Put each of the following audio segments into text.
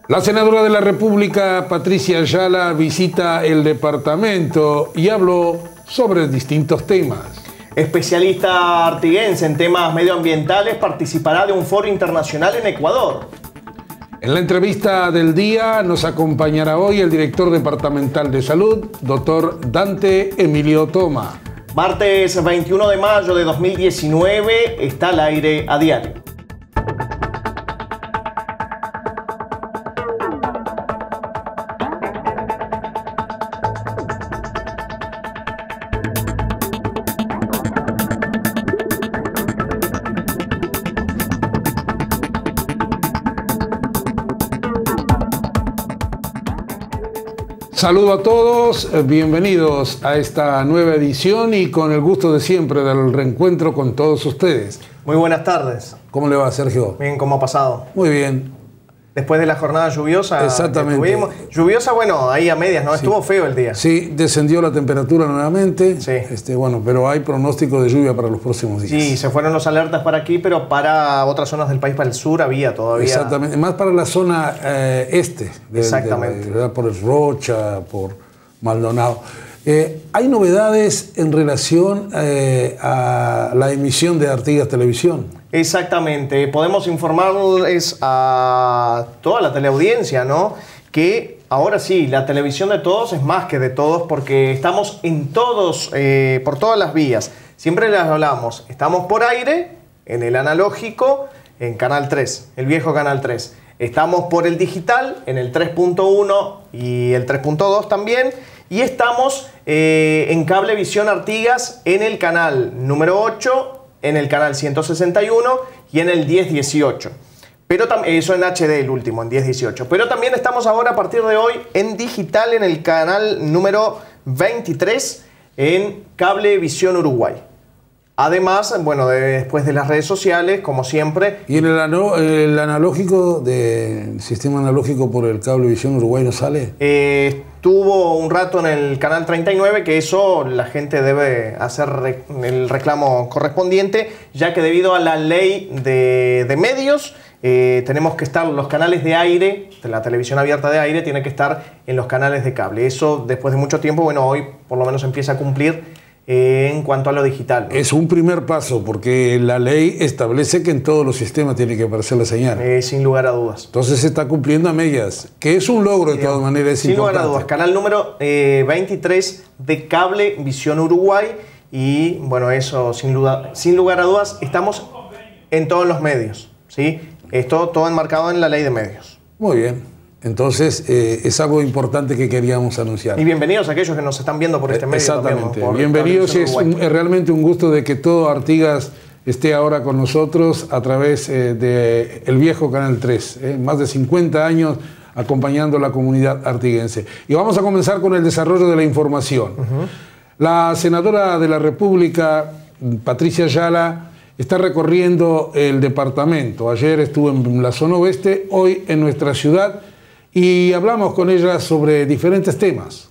La senadora de la República, Patricia Ayala, visita el departamento y habló sobre distintos temas. Especialista artiguense en temas medioambientales participará de un foro internacional en Ecuador. En la entrevista del día nos acompañará hoy el director departamental de salud, doctor Dante Emilio Toma. Martes 21 de mayo de 2019 está al aire a diario. Saludo a todos, bienvenidos a esta nueva edición y con el gusto de siempre del reencuentro con todos ustedes. Muy buenas tardes. ¿Cómo le va, Sergio? Bien, ¿cómo ha pasado? Muy bien. Después de la jornada lluviosa. Exactamente. Lluviosa, bueno, ahí a medias, ¿no? Sí. Estuvo feo el día. Sí, descendió la temperatura nuevamente. Sí. Bueno, pero hay pronóstico de lluvia para los próximos días. Sí, se fueron los alertas para aquí, pero para otras zonas del país, para el sur, había todavía. Exactamente, más para la zona este. Exactamente. Por el Rocha, por Maldonado. ¿Hay novedades en relación a la emisión de Artigas Televisión? Exactamente. Podemos informarles a toda la teleaudiencia, ¿no?, que ahora sí, la televisión de todos es más que de todos porque estamos en todos, por todas las vías. Siempre les hablamos, estamos por aire, en el analógico, en Canal 3, el viejo Canal 3. Estamos por el digital, en el 3.1 y el 3.2 también. Y estamos en Cablevisión Artigas en el canal número 8, en el canal 161 y en el 1018. Pero eso en HD, el último, en 1018. Pero también estamos ahora a partir de hoy en digital en el canal número 23 en Cablevisión Uruguay. Además, bueno, después de las redes sociales, como siempre. ¿Y en el analógico, del sistema analógico por el Cablevisión Uruguay no sale? Estuvo un rato en el canal 39, que eso la gente debe hacer el reclamo correspondiente, ya que debido a la ley de medios, tenemos que estar los canales de aire, de la televisión abierta de aire, tiene que estar en los canales de cable. Eso, después de mucho tiempo, bueno, hoy por lo menos empieza a cumplir. En cuanto a lo digital, ¿no? Es un primer paso porque la ley establece que en todos los sistemas tiene que aparecer la señal. Sin lugar a dudas. Entonces se está cumpliendo a medias, que es un logro de todas maneras. Sin lugar a dudas. Canal número 23 de Cablevisión Uruguay y bueno, eso sin lugar a dudas estamos en todos los medios, ¿sí? Esto todo enmarcado en la ley de medios. Muy bien. Entonces, es algo importante que queríamos anunciar. Y bienvenidos a aquellos que nos están viendo por este medio. Exactamente. También, bienvenidos y es realmente un gusto de que todo Artigas esté ahora con nosotros a través del viejo Canal 3. Más de 50 años acompañando a la comunidad artiguense. Y vamos a comenzar con el desarrollo de la información. La senadora de la República, Patricia Ayala, está recorriendo el departamento. Ayer estuvo en la zona oeste, hoy en nuestra ciudad. Y hablamos con ella sobre diferentes temas.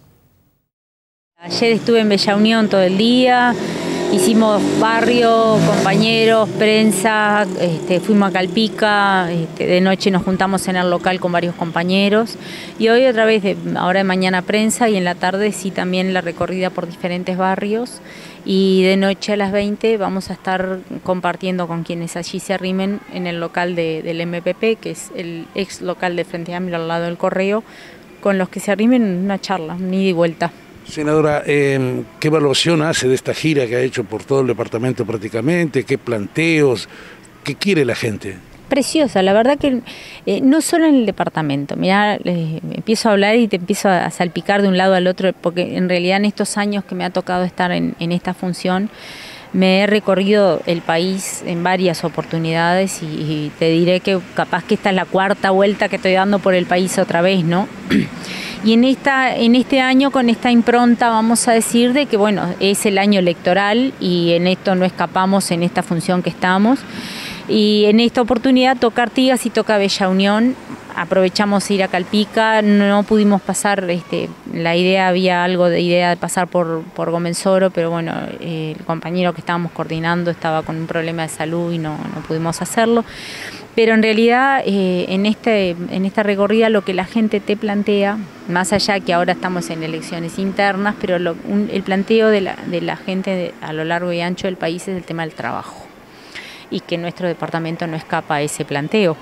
Ayer estuve en Bella Unión todo el día, hicimos barrio, compañeros, prensa, fuimos a Calpica, de noche nos juntamos en el local con varios compañeros y hoy otra vez, ahora de mañana prensa y en la tarde sí también la recorrida por diferentes barrios y de noche a las 20 vamos a estar compartiendo con quienes allí se arrimen en el local del MPP, que es el ex local de Frente Amplio al lado del Correo, con los que se arrimen una charla, un ida y vuelta. Senadora, ¿qué evaluación hace de esta gira que ha hecho por todo el departamento prácticamente? ¿Qué planteos? ¿Qué quiere la gente? Preciosa, la verdad que no solo en el departamento, mirá, empiezo a hablar y te empiezo a salpicar de un lado al otro, porque en realidad en estos años que me ha tocado estar en esta función, me he recorrido el país en varias oportunidades y te diré que capaz que esta es la cuarta vuelta que estoy dando por el país otra vez, ¿no? Y en este año, con esta impronta, vamos a decir de que, bueno, es el año electoral y en esto no escapamos en esta función que estamos. Y en esta oportunidad toca Artigas y toca Bella Unión. Aprovechamos ir a Calpica, no pudimos pasar, la idea, había algo de idea de pasar por Gomensoro, pero bueno, el compañero que estábamos coordinando estaba con un problema de salud y no pudimos hacerlo. Pero en realidad en esta recorrida lo que la gente te plantea, más allá que ahora estamos en elecciones internas, pero el planteo de la gente a lo largo y ancho del país es el tema del trabajo, y que nuestro departamento no escapa a ese planteo.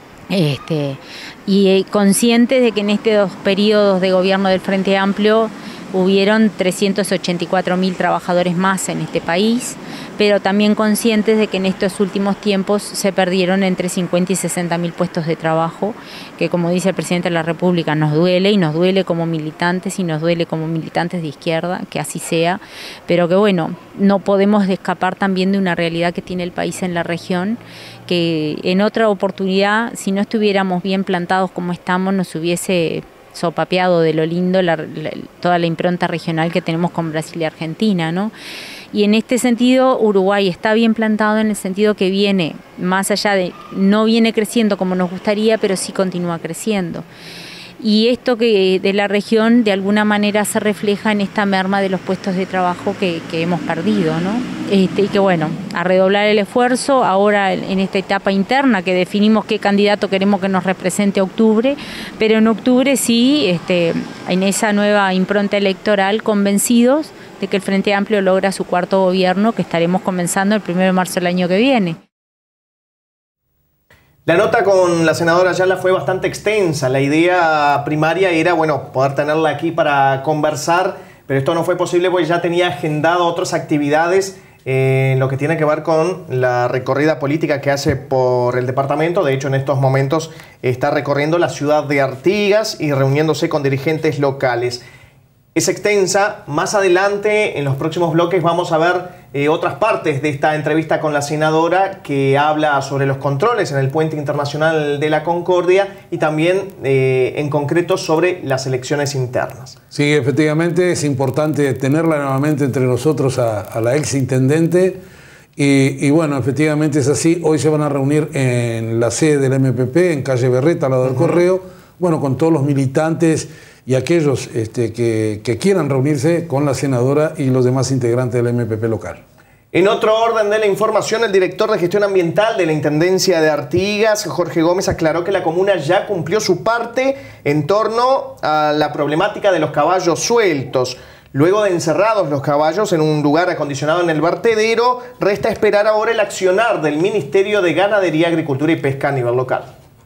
Y conscientes de que en estos periodos de gobierno del Frente Amplio hubieron 384.000 trabajadores más en este país, pero también conscientes de que en estos últimos tiempos se perdieron entre 50 y 60.000 puestos de trabajo, que como dice el presidente de la República nos duele, y nos duele como militantes, y nos duele como militantes de izquierda, que así sea, pero que bueno, no podemos escapar también de una realidad que tiene el país en la región, que en otra oportunidad, si no estuviéramos bien plantados como estamos, nos hubiese sopapeado de lo lindo toda la impronta regional que tenemos con Brasil y Argentina, ¿no? Y en este sentido Uruguay está bien plantado en el sentido que viene, más allá de, no viene creciendo como nos gustaría, pero sí continúa creciendo. Y esto que de la región de alguna manera se refleja en esta merma de los puestos de trabajo que hemos perdido, ¿no? Y que bueno, a redoblar el esfuerzo ahora en esta etapa interna que definimos qué candidato queremos que nos represente octubre, pero en octubre sí, en esa nueva impronta electoral, convencidos de que el Frente Amplio logra su cuarto gobierno, que estaremos comenzando el 1 de marzo del año que viene. La nota con la senadora Ayala fue bastante extensa. La idea primaria era, bueno, poder tenerla aquí para conversar, pero esto no fue posible porque ya tenía agendado otras actividades en lo que tiene que ver con la recorrida política que hace por el departamento. De hecho, en estos momentos está recorriendo la ciudad de Artigas y reuniéndose con dirigentes locales. Es extensa. Más adelante, en los próximos bloques, vamos a ver otras partes de esta entrevista con la senadora, que habla sobre los controles en el Puente Internacional de la Concordia y también en concreto sobre las elecciones internas. Sí, efectivamente es importante tenerla nuevamente entre nosotros a la exintendente y bueno, efectivamente es así. Hoy se van a reunir en la sede del MPP, en calle Berreta, al lado del Correo, bueno, con todos los militantes y aquellos que quieran reunirse con la senadora y los demás integrantes del MPP local. En otro orden de la información, el director de Gestión Ambiental de la Intendencia de Artigas, Jorge Gómez, aclaró que la comuna ya cumplió su parte en torno a la problemática de los caballos sueltos. Luego de encerrados los caballos en un lugar acondicionado en el vertedero, resta esperar ahora el accionar del Ministerio de Ganadería, Agricultura y Pesca a nivel local.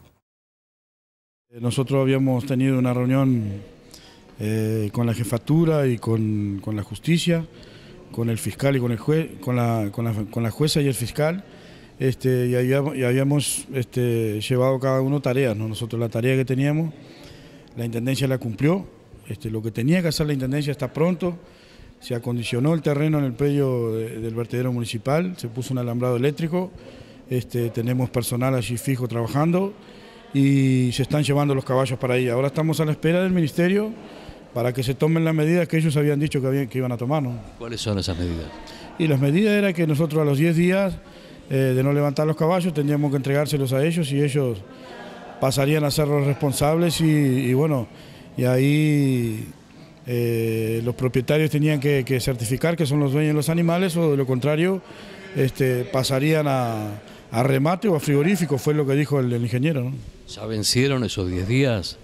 Nosotros habíamos tenido una reunión con la jefatura y con la justicia, con el fiscal y con el juez, con la jueza y el fiscal, y habíamos llevado cada uno tareas, ¿no? Nosotros la tarea que teníamos, la Intendencia la cumplió, lo que tenía que hacer la Intendencia está pronto, se acondicionó el terreno en el predio del vertedero municipal, se puso un alambrado eléctrico, tenemos personal allí fijo trabajando, y se están llevando los caballos para ahí. Ahora estamos a la espera del Ministerio para que se tomen las medidas que ellos habían dicho que iban a tomar, ¿no? ¿Cuáles son esas medidas? Y las medidas era que nosotros a los 10 días de no levantar los caballos tendríamos que entregárselos a ellos y ellos pasarían a ser los responsables y bueno, y ahí los propietarios tenían que certificar que son los dueños de los animales o de lo contrario pasarían a remate o a frigorífico, fue lo que dijo el ingeniero, ¿no? ¿Ya vencieron esos 10 días?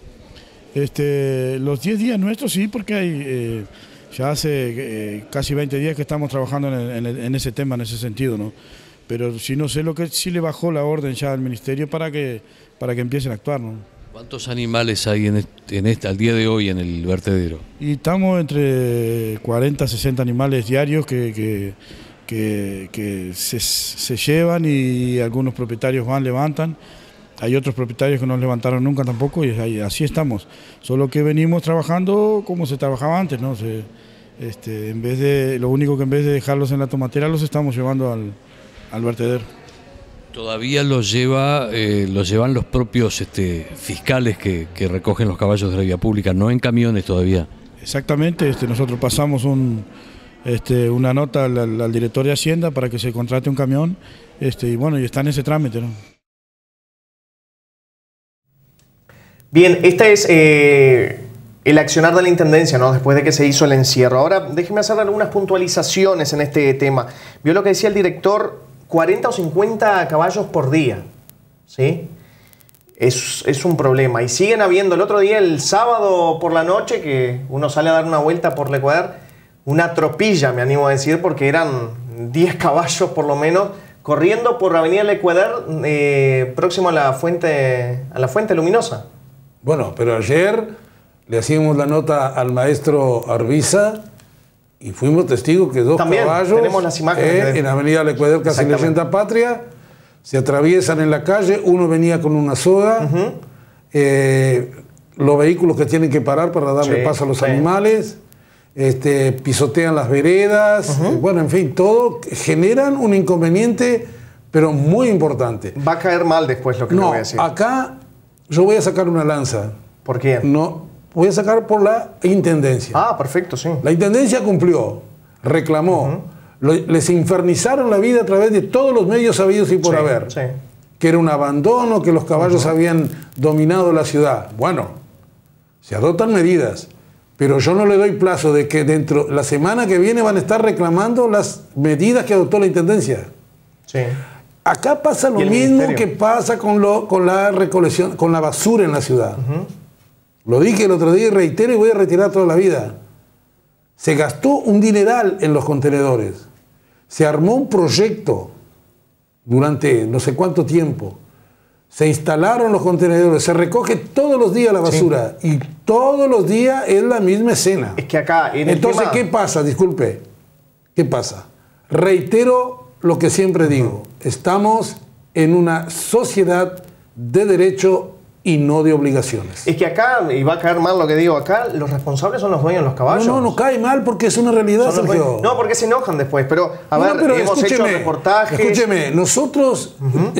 Los 10 días nuestros sí, porque hay ya hace casi 20 días que estamos trabajando en ese tema, en ese sentido, ¿no? Pero sí no sé lo que sí le bajó la orden ya al Ministerio para que empiecen a actuar, ¿no? ¿Cuántos animales hay al día de hoy en el vertedero? Y estamos entre 40 a 60 animales diarios que se llevan y algunos propietarios levantan. Hay otros propietarios que no levantaron nunca tampoco y así estamos. Solo que venimos trabajando como se trabajaba antes, ¿no? Lo único que en vez de dejarlos en la tomatera los estamos llevando al vertedero. ¿Todavía los llevan los propios fiscales que recogen los caballos de la vía pública, no en camiones todavía? Exactamente, nosotros pasamos una nota al director de Hacienda para que se contrate un camión y bueno, y está en ese trámite, ¿no? Bien, este es el accionar de la Intendencia, ¿no? Después de que se hizo el encierro. Ahora, déjeme hacer algunas puntualizaciones en este tema. Vio lo que decía el director, 40 o 50 caballos por día, ¿sí? Es un problema. Y siguen habiendo, el otro día, el sábado por la noche, que uno sale a dar una vuelta por Lecuadar, una tropilla, me animo a decir, porque eran 10 caballos por lo menos, corriendo por Avenida Lecuadar, próximo a la fuente luminosa. Bueno, pero ayer le hacíamos la nota al maestro Arbiza y fuimos testigos que dos También caballos tenemos las imágenes en Avenida Lecuadar, casi Leyenda Patria, se atraviesan en la calle, uno venía con una soga, los vehículos que tienen que parar para darle paso a los animales, pisotean las veredas, bueno, en fin, todo generan un inconveniente, pero muy importante. Va a caer mal después lo que le voy a decir. Acá yo voy a sacar una lanza. ¿Por quién? No, voy a sacar por la Intendencia. Ah, perfecto, sí. La Intendencia cumplió, reclamó, les infernizaron la vida a través de todos los medios sabidos y por haber. Sí. Que era un abandono, que los caballos habían dominado la ciudad. Bueno, se adoptan medidas, pero yo no le doy plazo de que dentro la semana que viene van a estar reclamando las medidas que adoptó la Intendencia. Sí. Acá pasa lo mismo que pasa con la recolección, con la basura en la ciudad. Lo dije el otro día y reitero y voy a retirar toda la vida. Se gastó un dineral en los contenedores. Se armó un proyecto durante no sé cuánto tiempo. Se instalaron los contenedores, se recoge todos los días la basura y todos los días es la misma escena. Es que acá... Entonces, ¿qué pasa? Disculpe. ¿Qué pasa? Reitero lo que siempre digo. Estamos en una sociedad de derecho y no de obligaciones. Es que acá, y va a caer mal lo que digo, acá los responsables son los dueños de los caballos. No cae mal porque es una realidad, Sergio. No, porque se enojan después, pero pero hemos hecho reportajes. Escúcheme, nosotros,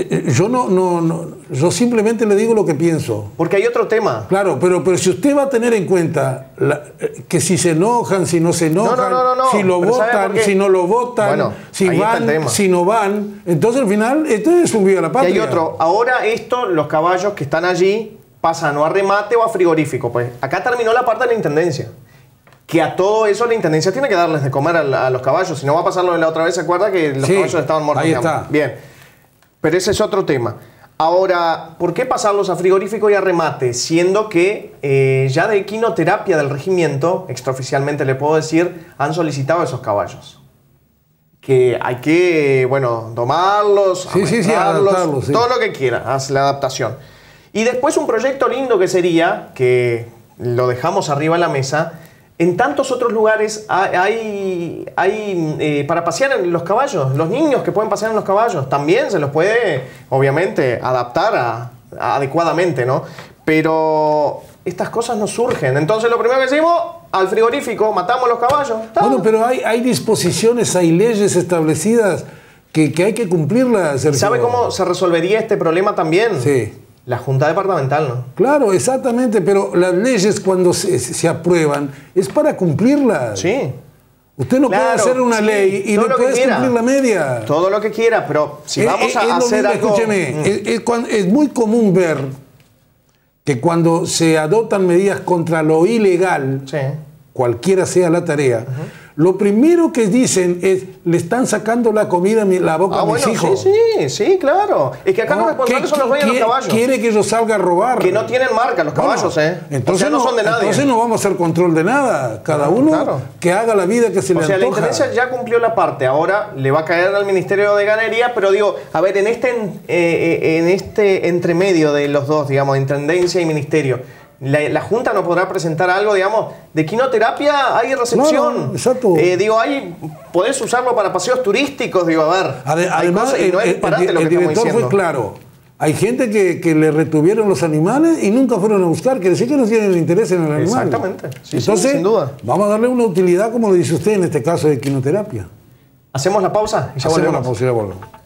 yo simplemente le digo lo que pienso. Porque hay otro tema. Claro, pero si usted va a tener en cuenta que si se enojan, si no se enojan, si lo votan, si no lo votan, si van, si no van, entonces al final esto es un viva la patria. Y hay otro, ahora los caballos que están allí pasan o a remate o a frigorífico. Pues acá terminó la parte de la Intendencia. Que a todo eso la Intendencia tiene que darles de comer a los caballos. Si no va a pasar lo de la otra vez, ¿se acuerda que los caballos estaban muertos? Ahí está. Bien. Pero ese es otro tema. Ahora, ¿por qué pasarlos a frigorífico y a remate? Siendo que ya de equinoterapia del regimiento, extraoficialmente le puedo decir, han solicitado esos caballos. Que hay que, domarlos, adaptarlos, todo lo que quiera, hace la adaptación. Y después un proyecto lindo que sería, que lo dejamos arriba en la mesa, en tantos otros lugares hay para pasear en los caballos, los niños que pueden pasear en los caballos, también se los puede, obviamente, adaptar adecuadamente, ¿no? Pero estas cosas no surgen. Entonces lo primero que hicimos, al frigorífico, matamos los caballos. Bueno, pero hay disposiciones, hay leyes establecidas que hay que cumplirlas, Sergio. ¿Sabe cómo se resolvería este problema también? Sí. La Junta Departamental, ¿no? Claro, exactamente, pero las leyes cuando se aprueban es para cumplirlas. Sí. Usted no puede hacer una ley y no puede cumplir la media. Todo lo que quiera, pero si vamos a hacer algo... Escúcheme, es muy común ver que cuando se adoptan medidas contra lo ilegal, cualquiera sea la tarea, lo primero que dicen es, le están sacando la comida la boca a mis hijos. Sí, claro. Es que acá los responsables son los dueños de los caballos. Quiere que yo salga a robar. Que no tienen marca los caballos, Entonces no son de nadie. Entonces no vamos a hacer control de nada. Cada uno que haga la vida que se le antoja. La Intendencia ya cumplió la parte. Ahora le va a caer al Ministerio de Ganadería, pero digo, a ver, en este entremedio de los dos, digamos, Intendencia y Ministerio, la Junta no podrá presentar algo, digamos, de quinoterapia. Hay recepción. No, exacto. Podés usarlo para paseos turísticos, digo, a ver. Además, el director fue claro. Hay gente que le retuvieron los animales y nunca fueron a buscar, que decir que no tienen interés en el animal. Exactamente. Entonces, sin duda, vamos a darle una utilidad, como lo dice usted en este caso de quinoterapia. ¿Hacemos la pausa? Hacemos la pausa y ya volvemos.